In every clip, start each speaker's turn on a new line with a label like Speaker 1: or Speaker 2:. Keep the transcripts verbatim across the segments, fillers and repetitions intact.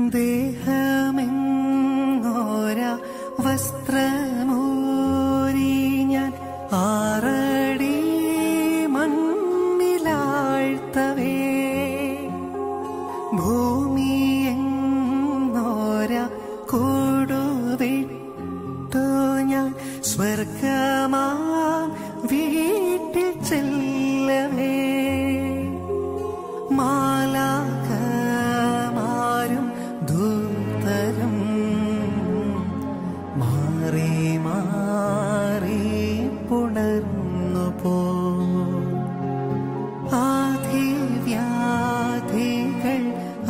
Speaker 1: ദേഹമെങ്ങോരാ വസ്ത്രമൂരി ഞാൻ ആറടി മണ്ണിലാഴ്ത്തവേ, ഭൂമിയെങ്ങോരാ കൂടുവിട്ടു ഞാൻ സ്വർഗമാം വീട്ടിൽ ചെല്ലവേ, മാലാഖമാരും ദൂതരും മാറി മാറി പുണർന്നു പോ, ആധിവ്യാധികൾ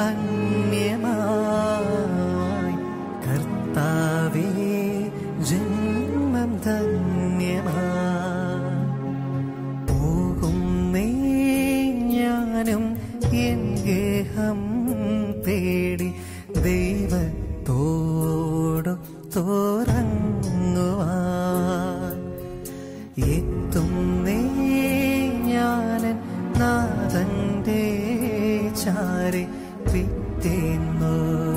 Speaker 1: അന്യമായി കർത്താവേ ജന്മം ധന്യമായി, പോകുന്നേ ഞാനും എൻ ഗേഹം തേടി ദൈവത്തോടു തുറങ്ങുവാൻ, എത്തുന്നേ ഞാനൻ നാഥന്റെ ചാരി പിറ്റേന്നു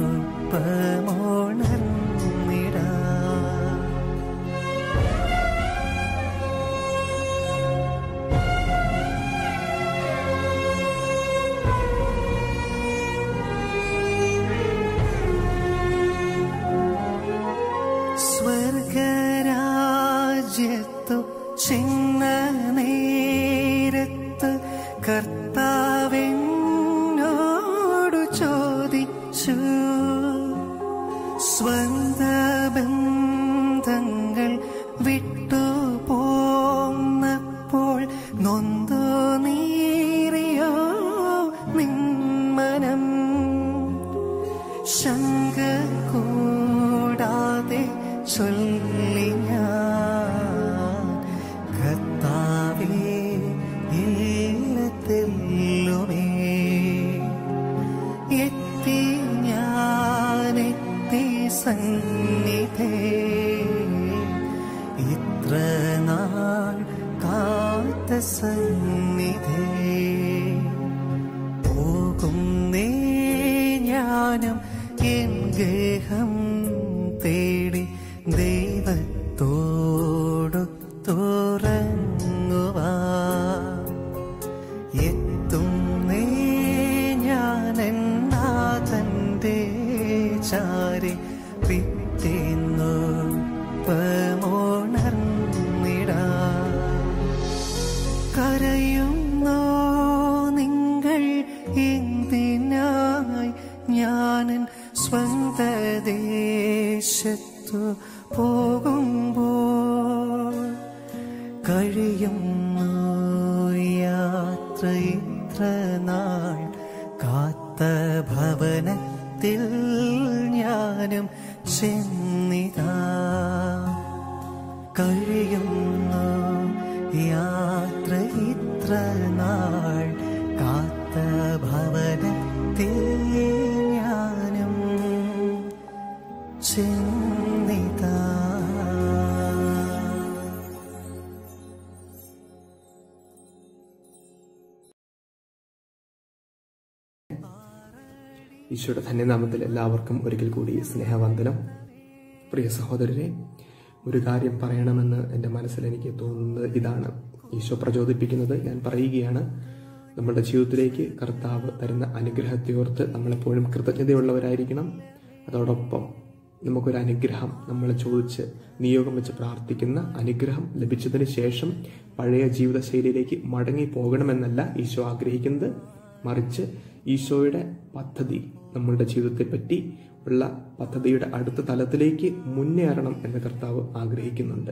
Speaker 1: പമോണർന്നിടാ. സ്വർഗരാജ്യത്തു ചെന്ന നേരത്ത് കർത്താവെന്നോടു ചോദിച്ചു, സ്വന്ത ബന്ധങ്ങൾ വിട്ടു പോന്നപ്പോൾ നൊന്തു നീറിയോ നിന്മനം, ശങ്ക കൂടാതെ ചൊല്ലി ഞാൻ കർത്താവേ ഇല്ലത്തെല്ലുമേ, എത്തി ഞാനെത്തി സന്നിധേ, ഇത്ര നാൾ കാത്ത സന്നിധേ, പോകുന്നേ ഞാനും എൻ ഗേഹം തേടി ദൈവത്തോടു തുറങ്ങുവാൻ, എത്തുന്നേ ഞാനൻ നാഥന്റെ ചാരി പിറ്റേന്നു പമോണർന്നിടാ. കരയുന്നോ നിങ്ങൾ എന്തിനായി, ഞാനൻ സ്വന്ത ദേശത്തു പോകുമ്പോൾ, കഴിയുന്നു യാത്ര ഇത്ര നാൾ കാത്ത ഭവനത്തിൽ ഞാനും ചെന്നിതാ, കഴിയുന്നു യാത്ര ഇത്ര നാൾ കാത്ത ഭവനത്തിൽ ഞാനും ചെന്നിതാ.
Speaker 2: ഈശോയുടെ ധന്യനാമത്തിൽ എല്ലാവർക്കും ഒരിക്കൽ കൂടി സ്നേഹവന്ദനം. പ്രിയ സഹോദരരെ, ഒരു കാര്യം പറയണമെന്ന് എൻ്റെ മനസ്സിൽ എനിക്ക് തോന്നുന്നത് ഇതാണ്. ഈശോ പ്രചോദിപ്പിക്കുന്നത് ഞാൻ പറയുകയാണ്. നമ്മുടെ ജീവിതത്തിലേക്ക് കർത്താവ് തരുന്ന അനുഗ്രഹത്തെയോർത്ത് നമ്മളെപ്പോഴും കൃതജ്ഞതയുള്ളവരായിരിക്കണം. അതോടൊപ്പം നമുക്കൊരു അനുഗ്രഹം നമ്മൾ ചോദിച്ച് നിയോഗം വെച്ച് പ്രാർത്ഥിക്കുന്ന അനുഗ്രഹം ലഭിച്ചതിന് ശേഷം പഴയ ജീവിതശൈലിയിലേക്ക് മടങ്ങി പോകണമെന്നല്ല ഈശോ ആഗ്രഹിക്കുന്നത്. മറിച്ച് ഈശോയുടെ പദ്ധതി, നമ്മളുടെ ജീവിതത്തെ പറ്റി ഉള്ള പദ്ധതിയുടെ അടുത്ത തലത്തിലേക്ക് മുന്നേറണം എന്ന് കർത്താവ് ആഗ്രഹിക്കുന്നുണ്ട്.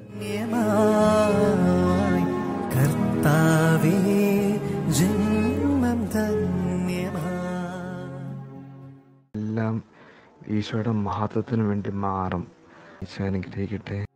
Speaker 3: എല്ലാം ഈശോയുടെ മഹത്വത്തിന് വേണ്ടി മാറും. ഈശോ അനുഗ്രഹിക്കട്ടെ.